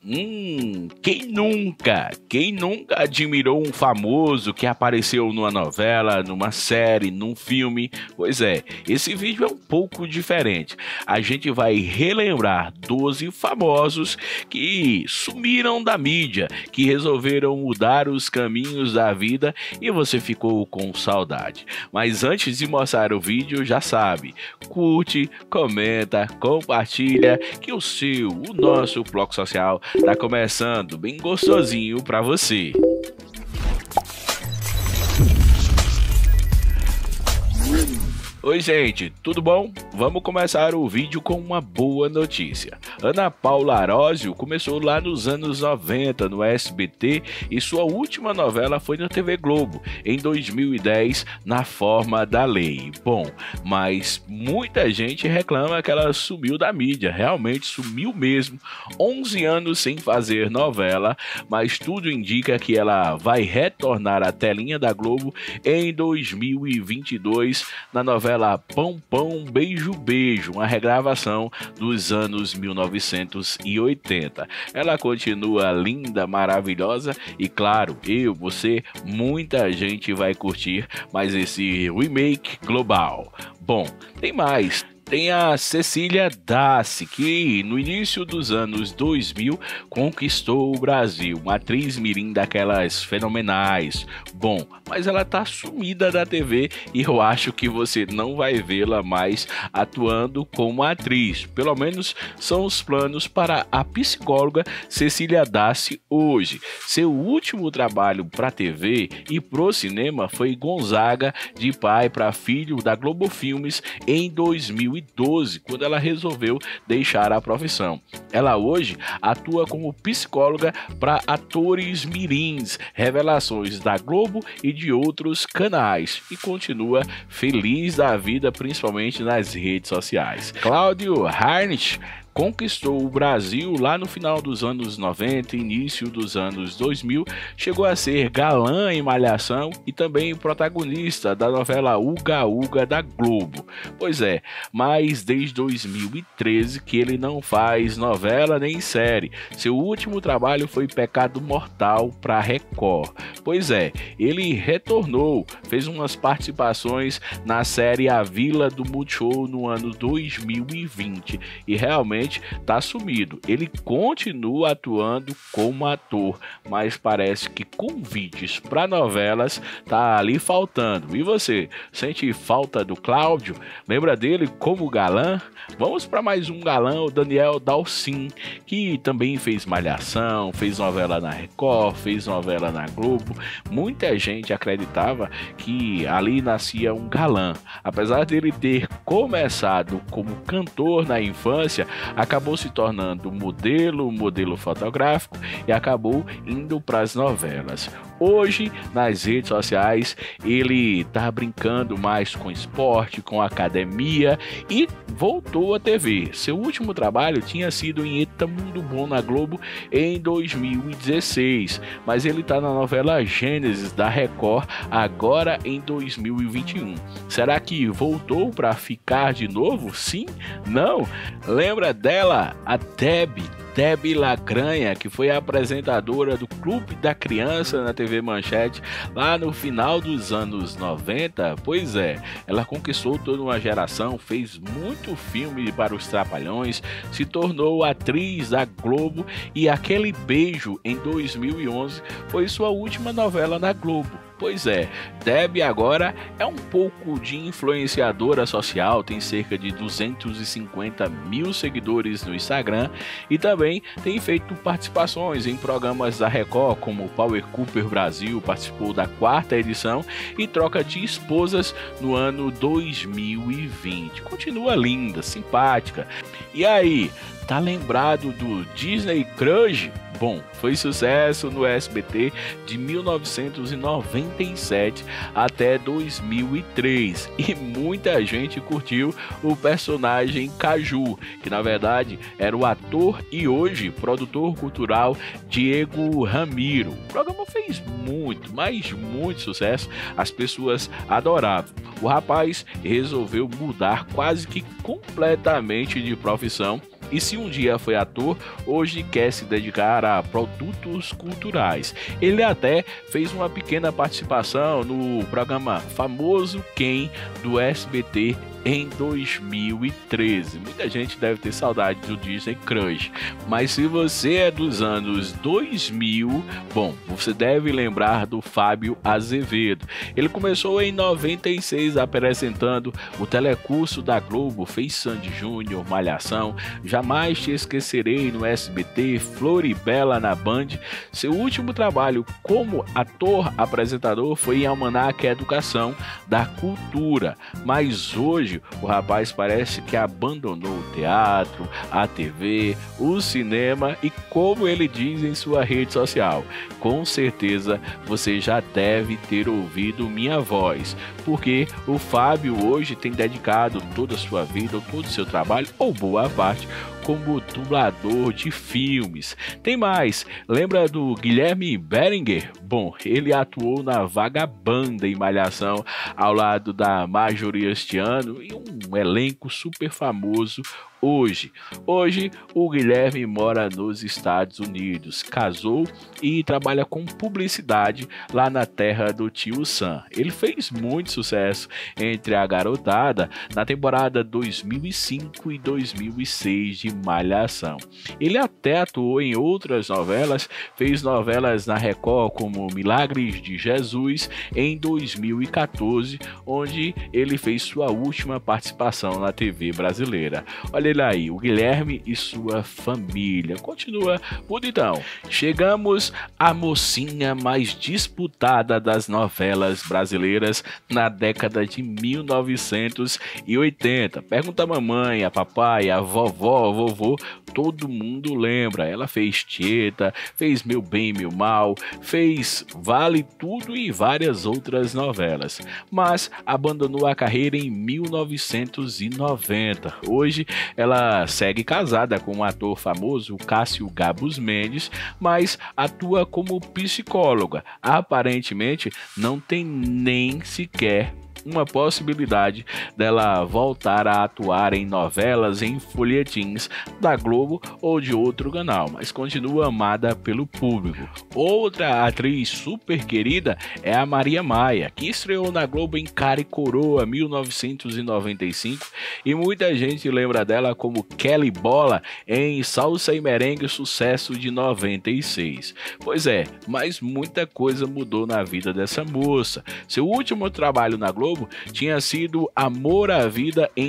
Quem nunca admirou um famoso que apareceu numa novela, numa série, num filme? Pois é, esse vídeo é um pouco diferente. A gente vai relembrar 12 famosos que sumiram da mídia, que resolveram mudar os caminhos da vida e você ficou com saudade. Mas antes de mostrar o vídeo, já sabe, curte, comenta, compartilha que o nosso bloco social tá começando bem gostosinho para você. Oi gente, tudo bom? Vamos começar o vídeo com uma boa notícia. Ana Paula Arósio começou lá nos anos 90 no SBT e sua última novela foi na TV Globo, em 2010, Na Forma da Lei. Bom, mas muita gente reclama que ela sumiu da mídia, realmente sumiu mesmo, 11 anos sem fazer novela, mas tudo indica que ela vai retornar à telinha da Globo em 2022 na novela Pão Pão Beijo Beijo, uma regravação dos anos 1980. Ela continua linda, maravilhosa e claro, você, muita gente vai curtir mais esse remake global. Bom, tem mais. Tem a Cecília Dassi, que no início dos anos 2000 conquistou o Brasil, uma atriz mirim daquelas fenomenais. Bom, mas ela tá sumida da TV e eu acho que você não vai vê-la mais atuando como atriz. Pelo menos são os planos para a psicóloga Cecília Dassi hoje. Seu último trabalho para TV e pro cinema foi Gonzaga, de pai para filho, da Globo Filmes em 2012, quando ela resolveu deixar a profissão. Ela hoje atua como psicóloga para atores mirins, revelações da Globo e de outros canais e continua feliz da vida, principalmente nas redes sociais. Cláudio Harnett conquistou o Brasil lá no final dos anos 90 e início dos anos 2000, chegou a ser galã em Malhação e também protagonista da novela Uga Uga da Globo. Pois é, mas desde 2013 que ele não faz novela nem série. Seu último trabalho foi Pecado Mortal para Record. Pois é, ele retornou, fez umas participações na série A Vila do Multishow no ano 2020 e realmente tá sumido. Ele continua atuando como ator, mas parece que convites para novelas tá ali faltando. E você, sente falta do Cláudio? Lembra dele como galã? Vamos para mais um galã, o Daniel Dalcin, que também fez Malhação, fez novela na Record, fez novela na Globo. Muita gente acreditava que ali nascia um galã. Apesar dele ter começado como cantor na infância, acabou se tornando modelo fotográfico e acabou indo para as novelas. Hoje, nas redes sociais, ele tá brincando mais com esporte, com academia e voltou à TV. Seu último trabalho tinha sido em Eita Mundo Bom na Globo em 2016, mas ele tá na novela Gênesis da Record agora em 2021. Será que voltou para ficar de novo? Sim? Não? Lembra dela? A Debbie Lagranha, que foi a apresentadora do Clube da Criança na TV Manchete lá no final dos anos 90. Pois é, ela conquistou toda uma geração, fez muito filme para os Trapalhões, se tornou atriz da Globo e Aquele Beijo em 2011 foi sua última novela na Globo. Pois é, Debbie agora é um pouco de influenciadora social, tem cerca de 250 mil seguidores no Instagram e também tem feito participações em programas da Record, como Power Cooper Brasil, participou da 4ª edição e Troca de Esposas no ano 2020. Continua linda, simpática. E aí, tá lembrado do Disney Crush? Bom, foi sucesso no SBT de 1997 até 2003 e muita gente curtiu o personagem Caju, que na verdade era o ator e hoje produtor cultural Diego Ramiro. O programa fez muito sucesso, as pessoas adoravam. O rapaz resolveu mudar quase que completamente de profissão E se um dia foi ator, hoje quer se dedicar a produtos culturais. Ele até fez uma pequena participação no programa Famoso Quem do SBT em 2013. Muita gente deve ter saudade do Disney Crush, mas se você é dos anos 2000, bom, você deve lembrar do Fábio Azevedo. Ele começou em 96 apresentando o telecurso da Globo, fez Sandy Júnior, Malhação, Jamais Te Esquecerei no SBT, Floribela na Band. Seu último trabalho como ator-apresentador foi em Almanac Educação da Cultura, mas hoje o rapaz parece que abandonou o teatro, a TV, o cinema e, como ele diz em sua rede social, com certeza você já deve ter ouvido minha voz, porque o Fábio hoje tem dedicado toda a sua vida, todo o seu trabalho, ou boa parte, como dublador de filmes. Tem mais, lembra do Guilherme Berenguer? Bom, ele atuou na Vagabanda em Malhação, ao lado da Marjorie este ano, e um elenco super famoso. Hoje, o Guilherme mora nos Estados Unidos, casou e trabalha com publicidade lá na terra do tio Sam. Ele fez muito sucesso entre a garotada na temporada 2005 e 2006 de Malhação. Ele até atuou em outras novelas, fez novelas na Record como Milagres de Jesus em 2014, onde ele fez sua última participação na TV brasileira. Olha aí, o Guilherme e sua família. Continua bonitão. Chegamos à mocinha mais disputada das novelas brasileiras na década de 1980. Pergunta a mamãe, a papai, a vovó, a vovô, todo mundo lembra. Ela fez Tieta, fez Meu Bem, Meu Mal, fez Vale Tudo e várias outras novelas. Mas abandonou a carreira em 1990. Hoje ela segue casada com um ator famoso, Cássio Gabus Mendes, mas atua como psicóloga. Aparentemente não tem nem sequer uma possibilidade dela voltar a atuar em novelas, em folhetins da Globo ou de outro canal, mas continua amada pelo público. Outra atriz super querida é a Maria Maia, que estreou na Globo em Cara e Coroa 1995 e muita gente lembra dela como Kelly Bola em Salsa e Merengue, sucesso de 96. Pois é, mas muita coisa mudou na vida dessa moça. Seu último trabalho na Globo tinha sido Amor à Vida em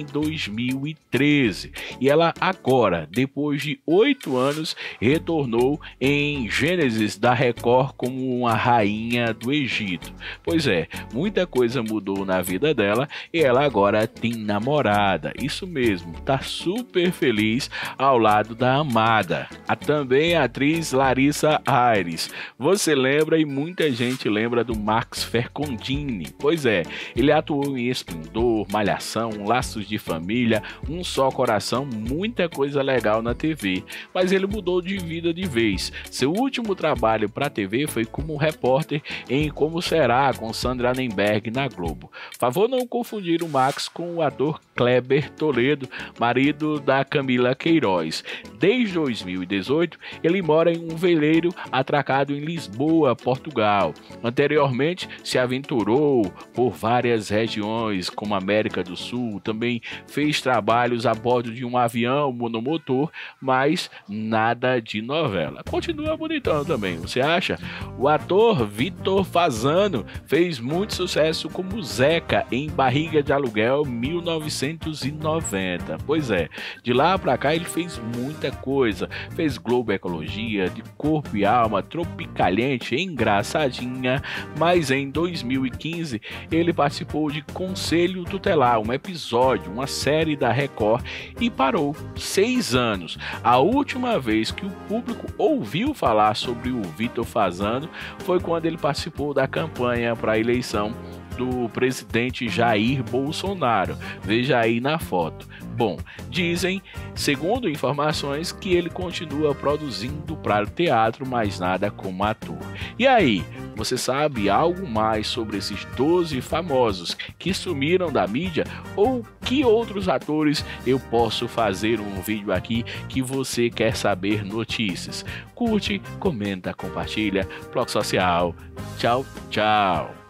2013 e ela agora, depois de 8 anos, retornou em Gênesis da Record como uma rainha do Egito. Pois é, muita coisa mudou na vida dela e ela agora tem namorada, isso mesmo, tá super feliz ao lado da amada, também a atriz Larissa Aires. Você lembra e muita gente lembra do Max Fercondini. Pois é, ele atuou em Esplendor, Malhação, Laços de Família, Um Só Coração, muita coisa legal na TV, mas ele mudou de vida de vez. Seu último trabalho para a TV foi como repórter em Como Será, com Sandra Nemberg na Globo. Favor não confundir o Max com o ator Kleber Toledo, marido da Camila Queiroz. Desde 2018, ele mora em um veleiro atracado em Lisboa, Portugal. Anteriormente, se aventurou por várias regiões, como América do Sul, também fez trabalhos a bordo de um avião monomotor, mas nada de novela. Continua bonitão também, você acha? O ator Vitor Fasano fez muito sucesso como Zeca em Barriga de Aluguel 1990. Pois é, de lá pra cá ele fez muita coisa, fez Globo Ecologia, De Corpo e Alma, Tropicaliente, Engraçadinha, mas em 2015 ele participou de Conselho Tutelar, um episódio, uma série da Record, e parou 6 anos. A última vez que o público ouviu falar sobre o Vitor Fasano foi quando ele participou da campanha para a eleição do presidente Jair Bolsonaro. Veja aí na foto. Bom, dizem, segundo informações, que ele continua produzindo para o teatro, mas nada como ator. E aí, você sabe algo mais sobre esses 12 famosos que sumiram da mídia? Ou que outros atores eu posso fazer um vídeo aqui que você quer saber notícias? Curte, comenta, compartilha. Bloco Social. Tchau, tchau.